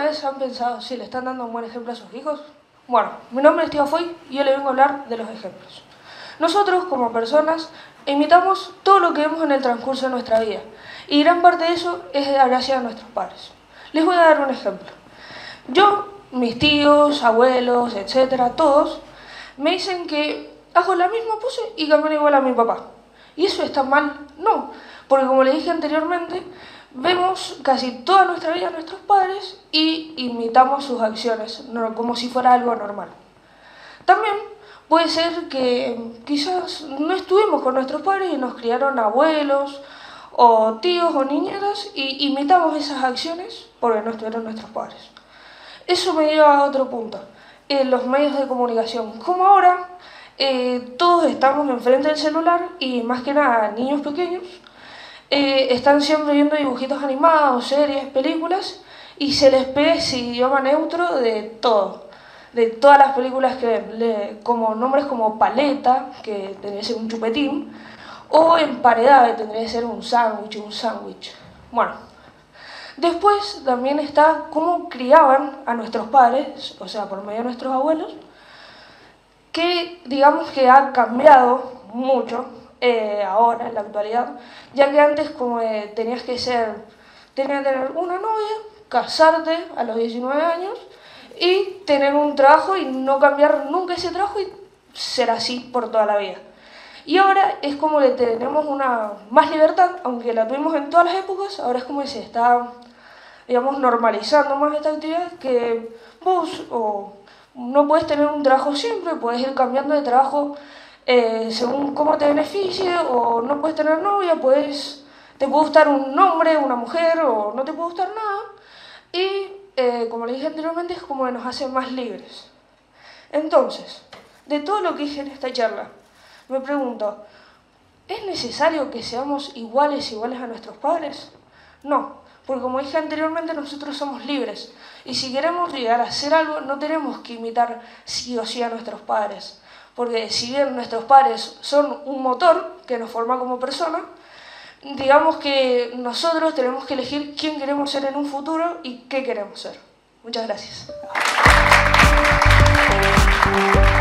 vez han pensado si le están dando un buen ejemplo a sus hijos? Bueno, mi nombre es Tío Foy y yo le vengo a hablar de los ejemplos. Nosotros, como personas, imitamos todo lo que vemos en el transcurso de nuestra vida, y gran parte de eso es gracias a nuestros padres. Les voy a dar un ejemplo. Yo, mis tíos, abuelos, etcétera, todos, me dicen que hago la misma pose y camino igual a mi papá. ¿Y eso está mal? No, porque como le dije anteriormente, vemos casi toda nuestra vida a nuestros padres y imitamos sus acciones, como si fuera algo normal. También puede ser que quizás no estuvimos con nuestros padres y nos criaron abuelos o tíos o niñeras y imitamos esas acciones porque no estuvieron nuestros padres. Eso me lleva a otro punto, los medios de comunicación. Como ahora todos estamos enfrente del celular y más que nada niños pequeños están siempre viendo dibujitos animados, series, películas y se les pega ese idioma neutro de todo. De todas las películas que ven, como nombres como paleta, que tendría que ser un chupetín, o emparedado, que tendría que ser un sándwich. Bueno, después también está cómo criaban a nuestros padres, o sea, por medio de nuestros abuelos, que digamos que ha cambiado mucho ahora, en la actualidad, ya que antes como tenías que tener una novia, casarte a los 19 años, y tener un trabajo y no cambiar nunca ese trabajo y ser así por toda la vida. Y ahora es como que tenemos una más libertad, aunque la tuvimos en todas las épocas, ahora es como que se está, digamos, normalizando más esta actividad, que vos no puedes tener un trabajo siempre, puedes ir cambiando de trabajo según cómo te beneficie, o no puedes tener novia, te puede gustar un hombre, una mujer, o no te puede gustar nada, y como le dije anteriormente, es como que nos hace más libres. Entonces, de todo lo que dije en esta charla, me pregunto, ¿es necesario que seamos iguales a nuestros padres? No, porque como dije anteriormente, nosotros somos libres, y si queremos llegar a hacer algo, no tenemos que imitar sí o sí a nuestros padres, porque si bien nuestros padres son un motor que nos forma como persona, digamos que nosotros tenemos que elegir quién queremos ser en un futuro y qué queremos ser. Muchas gracias.